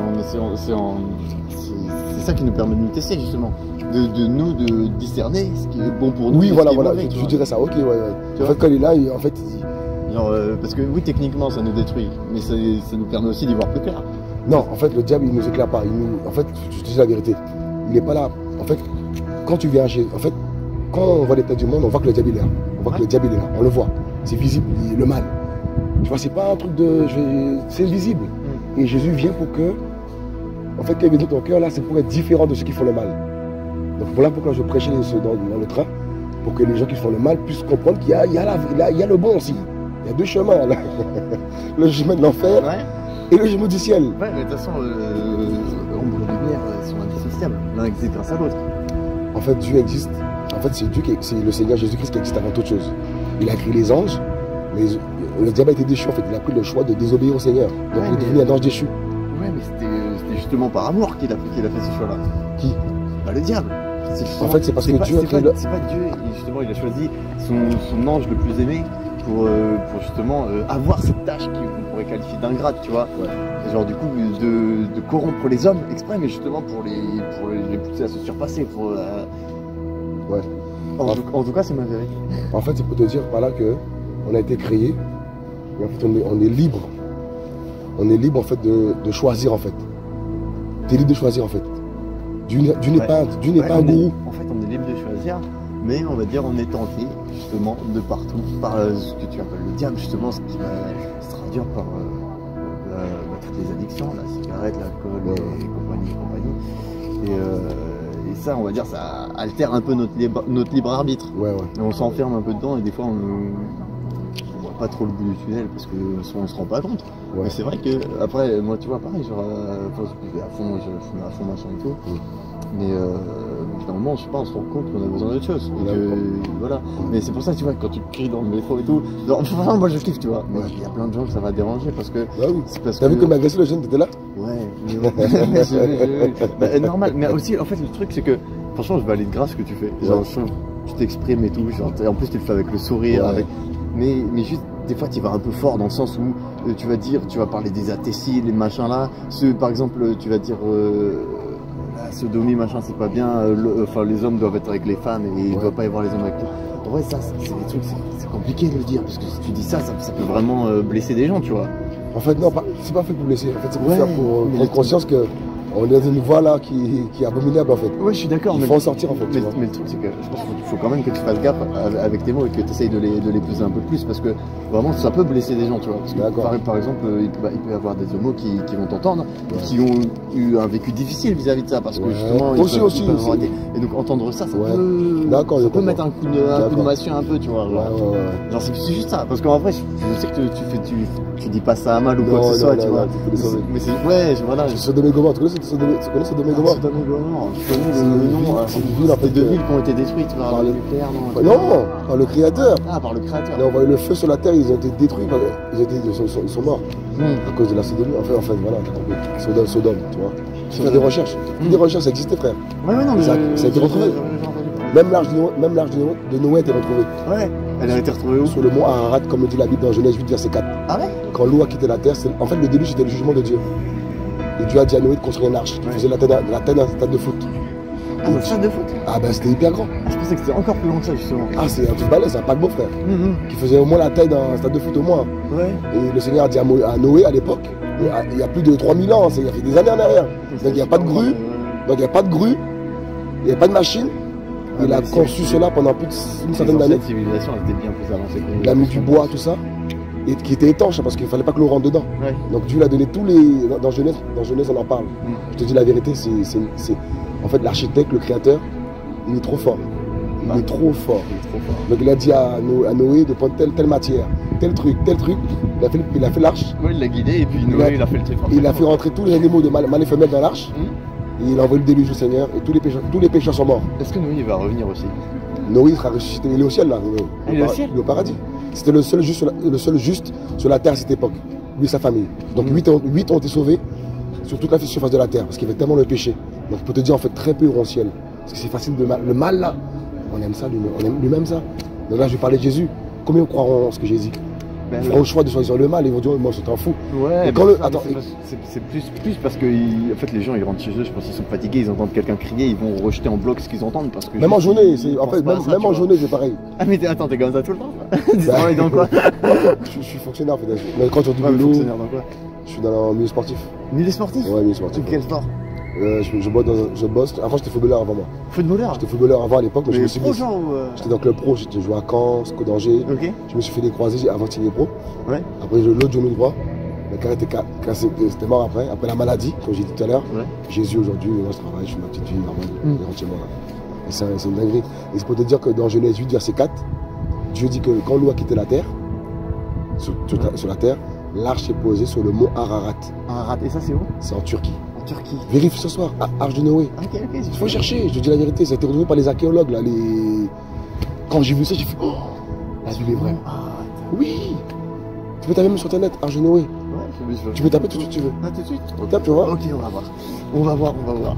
ça qui nous permet de nous tester justement. De, de nous de discerner ce qui est bon pour nous. Oui, voilà, voilà, mauvais, je, je dirais ça, ok, ouais, ouais. Tu en fait, quand il est là, il, en fait, il... Genre, euh, parce que oui, techniquement, ça nous détruit, mais ça, ça nous permet aussi d'y voir plus clair. Non, en fait, le diable, il nous éclaire pas. Il nous... En fait, je te dis la vérité, il n'est pas là. En fait, quand tu viens chez... En fait, quand on voit l'état du monde, on voit que le diable est là. On voit que le diable est là, on le voit. C'est visible, le mal. Tu vois, c'est pas un truc de... Je... C'est visible. Mm. Et Jésus vient pour que... En fait, quand il vient dans ton cœur, là, c'est pour être différent de ceux qui font le mal. Donc voilà pourquoi je prêchais dans, dans le train, pour que les gens qui font le mal puissent comprendre qu'il y a, il y a, la, il y a, il y a le bon aussi. Il y a deux chemins, là. Le chemin de l'enfer ouais. et le chemin du ciel. Ouais, mais de toute façon, euh, l'ombre et la lumière sont indissociables. L'un existe grâce à l'autre. En fait, Dieu existe. En fait, c'est Dieu qui, c'est le Seigneur Jésus-Christ qui existe avant toute chose. Il a créé les anges, mais le diable a été déchu. En fait, il a pris le choix de désobéir au Seigneur. Donc ouais, il est devenu un ange déchu. Ouais, mais c'était justement par amour qu'il a, qu'il a fait ce choix-là. Qui Bah, le diable. En fait, c'est parce que pas, Dieu a créé le... C'est pas Dieu, justement, il a choisi son, son ange le plus aimé pour, euh, pour justement euh, avoir cette tâche qu'on pourrait qualifier d'ingrate, tu vois. Ouais. Genre, du coup, de, de corrompre les hommes exprès, mais justement pour les, pour les pousser à se surpasser. Pour, euh... Ouais. En, en, tout, en tout cas, c'est ma vérité. En fait, c'est pour te dire par là que on a été créé, mais en fait, on est, on est libre. On est libre, en fait, de, de choisir, en fait. Tu es libre de choisir, en fait. Dieu n'est ouais. pas, ouais, pas un gourou. En fait, on est libre de choisir, mais on va dire on est tenté, justement, de partout, par euh, ce que tu appelles le diable, justement, ce qui va se traduire par euh, euh, bah, toutes les addictions, la cigarette, l'alcool, ouais. et, et compagnie, et compagnie. Et, euh, et ça, on va dire, ça altère un peu notre libre, notre libre arbitre. Ouais, ouais. Et on s'enferme un peu dedans, et des fois, on ne voit pas trop le bout du tunnel, parce qu'on ne se rend pas compte. Ouais. Mais c'est vrai que, après, moi, tu vois, pareil, genre, euh, je vais à fond, je fume à fond, machin et tout. Mm. Mais euh, finalement, je sais pas, on se rend compte qu'on a besoin d'autre chose. Et que, voilà. Mais c'est pour ça, tu vois, quand tu cries dans le métro et tout, genre, enfin, moi je kiffe, tu vois. Mais il y a plein de gens que ça va déranger parce que. Bah oui. T'as vu que m'agresser le jeune, t'étais là? Ouais, mais ouais. Bah, normal. Mais aussi, en fait, le truc, c'est que, franchement, je valide grâce ce que tu fais. Genre, ouais. Tu t'exprimes et tout. Genre, en plus, tu le fais avec le sourire. Ouais. Avec... Mais, mais juste, des fois, tu vas un peu fort dans le sens où euh, tu vas dire, tu vas parler des athées, les machins là. Ceux, par exemple, tu vas dire. Euh, la sodomie, machin, c'est pas bien, euh, le, enfin les hommes doivent être avec les femmes et il ne ouais. doit pas y avoir les hommes avec eux. En vrai, ça, c'est des trucs, c'est compliqué de le dire, parce que si tu dis ça, ça, ça peut vraiment euh, blesser des gens, tu vois. En fait, non, c'est pas fait pour blesser, en fait, c'est pour ouais, faire pour euh, prendre conscience que on est dans une voie là qui, qui est abominable en fait. Ouais, je suis d'accord. Il faut en sortir en fait. Mais, mais le truc, c'est que je pense qu'il faut quand même que tu fasses gaffe avec tes mots et que tu essayes de les, de les peser un peu plus parce que vraiment ça peut blesser des gens, tu vois. Parce que par, par exemple, il peut, il peut y avoir des homos qui, qui vont t'entendre, ouais. qui ont eu un vécu difficile vis-à-vis -vis de ça parce que ouais. justement, ils aussi, peuvent, aussi, ils peuvent aussi. Et donc entendre ça, ça ouais. peut, ça peut mettre un coup de, un coup de massue un peu, tu vois. Genre, ouais, ouais, ouais. genre c'est juste ça. Parce qu'en vrai, je, je sais que tu, tu, fais, tu, tu dis pas ça à mal ou quoi que ce soit, tu vois. Mais c'est, ouais, voilà. Je suis de mes gommes, tu connais ce de Gomorrhe. Je connais le nom. C'est des villes en fait, deux villes qui ont été détruites par, par le nucléaire, non? Non, par le créateur. Ah, par le créateur. Ils ont envoyé le feu sur la terre, ils ont été détruits, ils, ont été, ils, sont, ils sont morts mmh. à cause de la sodomie. Enfin, en fait, voilà, Sodome, Sodome, tu vois. Tu fais des recherches. Mmh. Des recherches, ça existait, frère. Ouais, ouais, non, mais ça, ça a été retrouvé. Même l'arche de Noé, même l'arche de Noé a été retrouvée. Ouais. Elle a été retrouvée où? Sur le mont Ararat, comme le dit la Bible dans Genèse huit, verset quatre. Ah ouais? Quand l'eau a quitté la terre, en fait, le début, c'était le jugement de Dieu. Et Dieu a dit à Noé de construire une arche qui ouais. faisait la taille d'un stade de foot. Ah, un stade de foot? Ah, ben c'était hyper grand. Je pensais que c'était encore plus grand que ça, justement. Ah, c'est un truc balèze, c'est un paquebot, frère. Mm-hmm. Qui faisait au moins la taille d'un stade de foot, au moins. Ouais. Et le Seigneur a dit à, Mo à Noé à l'époque, il y a plus de trois mille ans, il y a fait des années en arrière. Donc il n'y a pas de grue, donc il n'y a pas de grue, il n'y a pas de machine. Ah, il a conçu cela pendant plus d'une centaine d'années. Cette civilisation était bien plus avancée que nous. Il a mis du bois, tout ça. Et qui était étanche parce qu'il ne fallait pas que l'eau rentre dedans. Ouais. Donc Dieu l'a donné tous les... Dans Genèse, dans Genèse on en parle. Mm. Je te dis la vérité, c'est... En fait l'architecte, le créateur, il est trop fort. Il bah. est trop fort. Il est trop fort. Donc il a dit à, No, à Noé de prendre telle, telle matière, tel truc, tel truc. Il a fait, il a fait l'arche. Ouais, il l'a guidé et puis Noé il a, il a fait le truc. Il a fait rentrer tous les animaux de mâle et femelle dans l'arche. Mm. Et il a envoyé le déluge au Seigneur et tous les pécheurs, tous les pécheurs sont morts. Est-ce que Noé il va revenir aussi? Noé sera ressuscité. Il est au ciel là. Noé. Ah, il est au ciel? Il est au paradis. C'était le seul juste, le seul juste sur la terre à cette époque, lui et sa famille. Donc huit mmh. ont, ont été sauvés sur toute la surface de la terre, parce qu'il y avait tellement le péché. Donc je peux te dire en fait très peu iront au ciel. Parce que c'est facile de mal. Le mal là, on aime ça, on aime lui-même ça. Donc là je vais parler de Jésus. Combien croiront en ce que j'ai dit? Ben, ils feront le choix de choisir le mal, ils vont dire moi je t'en fous. Ouais, quand le... Attends, c'est plus, plus parce que ils... en fait, les gens ils rentrent chez eux, je pense qu'ils sont fatigués, ils entendent quelqu'un crier, ils vont rejeter en bloc ce qu'ils entendent. Parce que même en journée, en fait, même, ça, même en journée c'est pareil. Ah mais attends, t'es comme ça tout le temps? Tu travailles dans quoi? je, je suis fonctionnaire en fait. Mais quand tu dis ouais, fonctionnaire dans quoi? Je suis dans le milieu sportif. Milieu sportif? Ouais, milieu sportif. Quel sport? Euh, je, je, bosse dans un- je bosse. Avant, j'étais footballeur avant moi. Footballeur. J'étais footballeur avant à l'époque, mais, je Mais me suis pro mis. genre ou, euh, J'étais dans le club pro, j'étais joué à Caen, Sco d'Angers. Ok. Je me suis fait des croisés avant de signer pro. Ouais. Après, j'ai l'autre genou droit. Le carré était ca- cassé, c'était mort après. Après la maladie, comme j'ai dit tout à l'heure. Ouais. Jésus aujourd'hui, moi je travaille, je fais ma petite vie normale, Mm. je rentre chez moi. Et c'est un- c'est une dinguerie. Et c'est pour te dire que dans Genèse huit, verset quatre, Dieu dit que quand l'eau a quitté la terre, sur, sur la- sur la terre, l'arche est posée sur le mont Ararat. Ararat. Et ça, c'est où? C'est en Turquie. En Turquie. Vérifie ce soir, à Arche de Noé. Ok, ok. Il faut chercher, je te dis la vérité, ça a été retrouvé par les archéologues. Là, les... Quand j'ai vu ça, j'ai fait oh, la Bible est vraie. Oui. Tu peux taper même sur internet, Arche de Noé. Ouais, je, je, Tu peux taper tout ce que tu veux. Ah, tout de suite. Tape, tu vois. Ok, on va voir. On va voir, on va voir.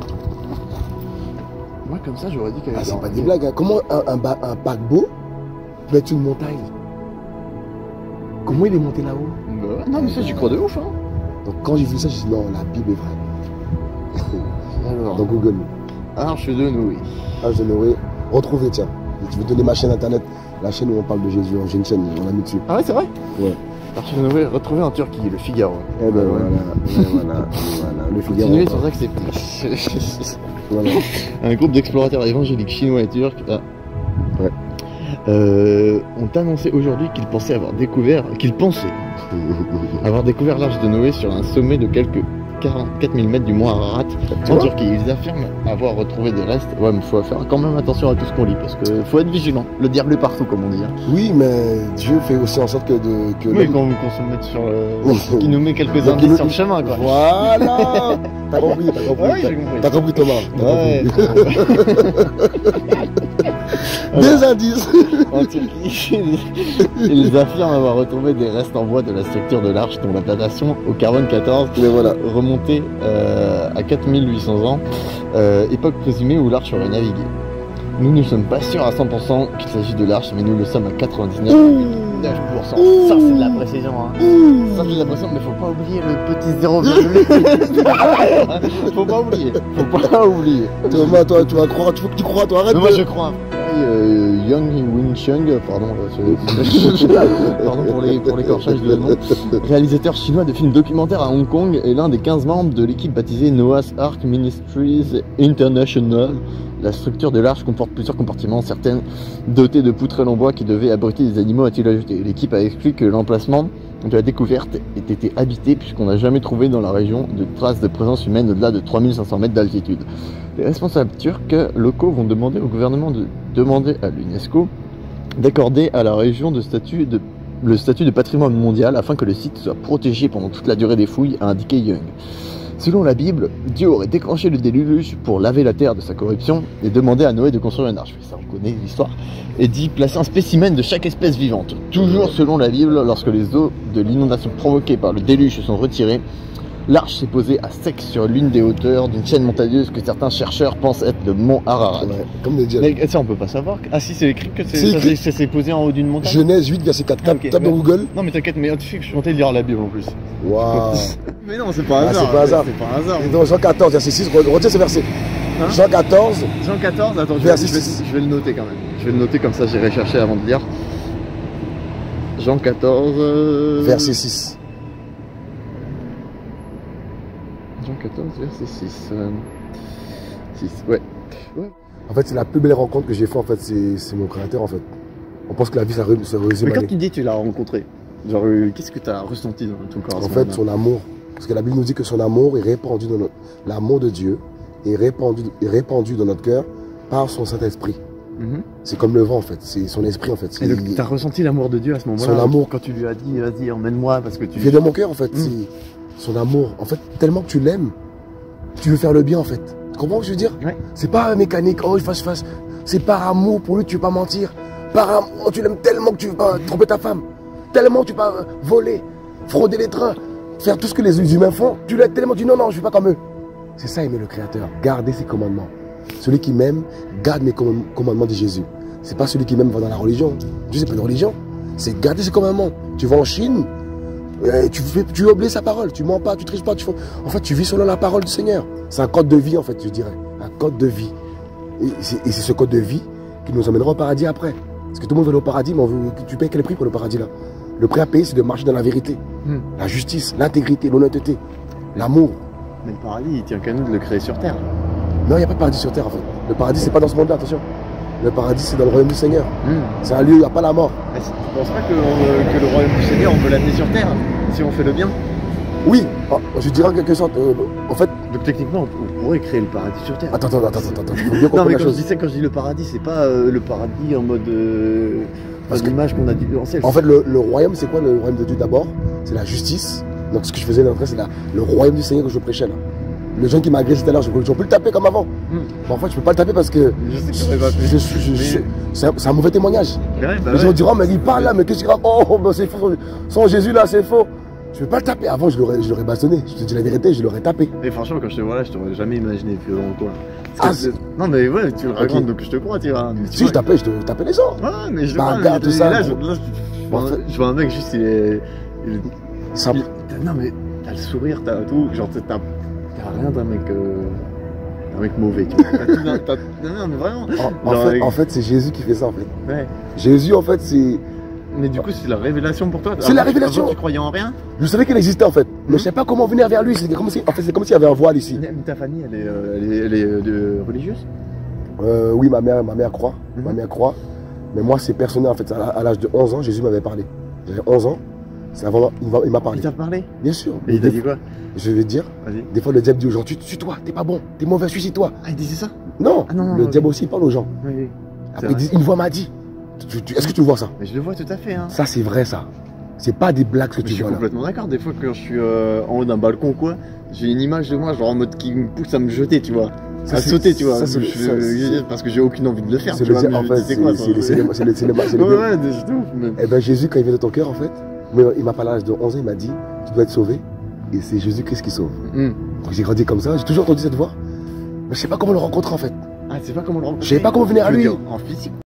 Moi, comme ça, j'aurais dit qu'elle Ah, était c'est en- pas des blagues. Hein. Comment un, un, ba- un paquebot peut être une montagne? Comment il est monté là-haut? Bah, non, mais ça, j'y crois de ouf, hein. Donc quand j'ai vu ça, j'ai dit non, la Bible est vraie. Alors, Dans Google. Arche de Noé. Arche de Noé, retrouver, tiens. Je vais te donner ma chaîne internet, la chaîne où on parle de Jésus. J'ai une chaîne, on l'a mis dessus. Ah ouais, c'est vrai? Ouais. Arche de Noé, retrouvé en Turquie, le Figaro. Eh ben voilà, ouais, voilà, voilà, le Figaro. Continuez sur ça que c'est Voilà. un groupe d'explorateurs évangéliques chinois et turcs ah. Ouais. euh, ont annoncé aujourd'hui qu'ils pensaient avoir découvert, qu'ils pensaient avoir découvert l'arche de Noé sur un sommet de quelques quarante-quatre mille mètres du mont Ararat Tu en vois Turquie. Ils affirment avoir retrouvé des restes. Ouais, mais faut faire quand même attention à tout ce qu'on lit parce que faut être vigilant. Le diable est partout, comme on dit. Hein. Oui, mais Dieu fait aussi en sorte que de. Que Oui, l'homme- qu'on qu'on se mette sur le... qui nous met quelques Donc, il indices nous- sur le chemin, quoi. Voilà. T'as compris, t'as compris. Ouais, t'as- j'ai compris. T'as compris Thomas. T'as Ouais. compris. Des indices. En Turquie, ils affirment avoir retrouvé des restes en bois de la structure de l'arche dont la datation au carbone quatorze Mais voilà. remontait euh, à quatre mille huit cents ans, euh, époque présumée où l'arche aurait navigué. Nous ne sommes pas sûrs à cent pour cent qu'il s'agit de l'arche, mais nous le sommes à quatre-vingt-dix-neuf virgule neuf pour cent. Ça, c'est de la précision. Hein. Ça, c'est de la précision, mais faut pas oublier le petit zéro virgule huit. Faut pas oublier. Faut pas oublier. Thomas, toi, tu vas croire, tu faut que tu crois, toi, arrête. Mais moi, de- je crois. Euh, Yang Wincheng, pardon, euh, c'est- pardon pour les pour l'écorchage de nom, réalisateur chinois de films documentaires à Hong Kong et l'un des quinze membres de l'équipe baptisée Noah's Ark Ministries International. La structure de l'arche comporte plusieurs compartiments, certaines dotées de poutrelles en bois qui devaient abriter des animaux, a-t-il ajouté. L'équipe a expliqué que l'emplacement de la découverte ait été habité puisqu'on n'a jamais trouvé dans la région de traces de présence humaine au-delà de trois mille cinq cents mètres d'altitude. Les responsables turcs locaux vont demander au gouvernement de demander à l'UNESCO d'accorder à la région de statut de, le statut de patrimoine mondial afin que le site soit protégé pendant toute la durée des fouilles, a indiqué Young. Selon la Bible, Dieu aurait déclenché le déluge pour laver la terre de sa corruption et demander à Noé de construire une arche. Ça, on connaît l'histoire. Et dit placer un spécimen de chaque espèce vivante. Toujours selon la Bible, lorsque les eaux de l'inondation provoquée par le déluge se sont retirées, l'arche s'est posée à sec sur l'une des hauteurs d'une chaîne montagneuse que certains chercheurs pensent être le mont Ararat. Ouais, comme le dit. Mais ça, on peut pas savoir. Ah si, c'est écrit que C'est c'est- ça écrit. s'est- ça s'est posé en haut d'une montagne. Genèse huit, verset quatre. Tape, Ok, tape dans ouais. Google. Non mais t'inquiète, mais tu sais que je suis tenté de lire la Bible en plus. Waouh. Mais non, c'est pas Ah, c'est pas hasard. C'est pas un hasard. Et dans Jean quatorze, verset six, re- retiens ce verset. Hein Jean quatorze, Jean quatorze, attends, je vais, Verset je, vais, six. je vais le noter quand même. Je vais le noter comme ça, j'irai chercher avant de lire. Jean quatorze. euh, verset six. Jean quatorze, verset six. euh, six, ouais. ouais. En fait, c'est la plus belle rencontre que j'ai faite, en fait, c'est c'est mon créateur, en fait. On pense que la vie, ça, re- ça résume Mais à quand tu dis tu l'as rencontré, genre, euh, qu'est-ce que tu as ressenti dans ton corps à En ce fait, moment-là son amour. Parce que la Bible nous dit que son amour est répandu dans notre... L'amour de Dieu est répandu, est répandu dans notre cœur par son Saint-Esprit. Mhm. C'est comme le vent, en fait. C'est son esprit, en fait. Et C'est- donc, tu as ressenti l'amour de Dieu à ce moment-là Son amour. Quand tu lui as dit, vas-y, emmène-moi, parce que tu. Il vient de mon cœur, en fait. Mm. C'est son amour. En fait, tellement que tu l'aimes, tu veux faire le bien, en fait. Tu comprends ce que je veux dire? Ouais. C'est pas mécanique, oh, il fasse, fasse. C'est par amour pour lui, tu veux pas mentir. Par amour, tu l'aimes tellement que tu veux pas tromper ta femme. Tellement que tu veux pas euh, voler, frauder les trains, faire tout ce que les humains font. Tu l'aimes tellement, tu dis non, non, je suis pas comme eux. C'est ça, aimer le Créateur. Garder ses commandements. Celui qui m'aime, garde mes command- commandements, dit Jésus. C'est pas celui qui m'aime va dans la religion. Dieu, c'est pas une religion. C'est garder ses commandements. Tu vas en Chine, euh, tu, fais, tu oublies sa parole. Tu mens pas, tu triches pas. Tu fais... En fait, tu vis selon la parole du Seigneur. C'est un code de vie, en fait, je dirais. Un code de vie. Et c'est et c'est ce code de vie qui nous emmènera au paradis après. Parce que tout le monde veut aller au paradis, mais on veut, tu payes quel prix pour le paradis là? Le prix à payer, c'est de marcher dans la vérité, Hmm. la justice, l'intégrité, l'honnêteté, l'amour. Mais le paradis, il tient qu'à nous de le créer sur terre. Non, il n'y a pas de paradis sur terre en fait. Le paradis, c'est pas dans ce monde-là, attention. Le paradis, c'est dans le royaume du Seigneur. Mmh. C'est un lieu où il n'y a pas la mort. Mais tu penses pas que, on, que le royaume du Seigneur, on peut l'amener sur terre si on fait le bien? Oui, oh, je dirais en quelque sorte. Euh, en fait. Donc techniquement, on pourrait créer le paradis sur terre. Attends, attends, attends, attends, attends. Faut bien Non, comprendre mais la quand chose. je dis ça, quand je dis le paradis, c'est pas euh, le paradis en mode. Euh, Parce que l'image qu'on a dit en ciel. En fait, le, le royaume, c'est quoi le royaume de Dieu d'abord? C'est la justice. Donc, ce que je faisais dans le c'est la- le royaume du Seigneur que je prêchais là. Le jeune qui m'a agressé tout à l'heure, je peux le taper comme avant. Mmh. Bon, en fait, je peux pas le taper parce que. Je sais que j'aurais pas pu. je- je- je- je- Mais- C'est un, c'est un mauvais témoignage. Ouais, bah Les ouais. gens diront, mais il parle là, mais qu'est-ce qu'il raconte? Oh, ben c'est faux. Son Jésus là, c'est faux. Je peux pas le taper. Avant, je l'aurais je l'aurais bastonné. Je te dis la vérité, je l'aurais tapé. Mais franchement, quand je te vois là, je t'aurais jamais imaginé violent ou quoi. Ah, Parce que c'est- c'est- non, mais ouais, tu le racontes Ok. donc je te crois, tu vois. Mais tu Si vois, je tapais, je te tapais les os. Ouais, mais je Bah, vois, regarde mais tout ça, là, je, gros. là, je, je vois En un, fait- je vois un mec juste, il est. il- Ça- il- t'as- non, mais t'as le sourire, t'as tout. Genre, t'as t'as rien d'un mec. Euh, d'un mec mauvais, tu vois. T'as tout d'un- t'as- non, non, mais vraiment. En, en Genre, fait, avec- en fait, c'est Jésus qui fait ça en fait. Ouais. Jésus, en fait, c'est. Mais du coup, c'est la révélation pour toi. C'est la Avant, tu- révélation. avant, Tu croyais en rien? Je savais qu'il existait en fait, mais je savais pas comment venir vers lui. C'est comme si, en fait, c'est comme s'il y avait un voile ici. Mais ta famille, elle est, euh, elle est, elle est, euh, de- religieuse? Euh, oui, ma mère, ma mère croit. Mhm. Ma mère croit. Mais moi, c'est personnel en fait. À, à l'âge de onze ans, Jésus m'avait parlé. J'avais onze ans. C'est avant, il m'a- il m'a parlé. Il t'a parlé? Bien sûr. Et il t'a Des- dit quoi? Je vais te dire. Vas-y. Des fois, le diable dit aux gens, tu suis-toi, t'es pas bon, t'es mauvais, suicide-toi. Ah, il disait ça? Non, Ah, non, non, le ok. diable aussi il parle aux gens. Oui, oui. Après, C'est il dit, une voix m'a dit. Tu- tu- Est-ce que tu vois ça? Mais je le vois tout à fait, hein. Ça, c'est vrai, ça. C'est pas des blagues que Mais tu je suis vois là. complètement d'accord. Des fois, quand je suis euh, en haut d'un balcon, quoi, j'ai une image de moi, genre en mode qui me pousse à me jeter, tu vois. Ça, à c'est- sauter, tu vois. ça, c'est le- Je- ça, je- c'est- parce que j'ai aucune envie de le faire, C'est tu le vois. diable, Mais en je fait, me dis, c'est c'est quoi c'est- ça c'est- c'est le- c'est le- c'est le- c'est le- Ouais, ouais, c'est tout. Mais- Eh ben Jésus, quand il vient de ton cœur, en fait, moi, il m'a parlé à l'âge de onze ans, il m'a dit, tu dois être sauvé. Et c'est Jésus-Christ qui sauve. Hum. Donc j'ai grandi comme ça, j'ai toujours entendu cette voix. Mais je sais pas comment le rencontrer en fait. Ah, tu sais pas comment le rencontrer? Je savais pas comment venir à Je veux lui. dire, en physique.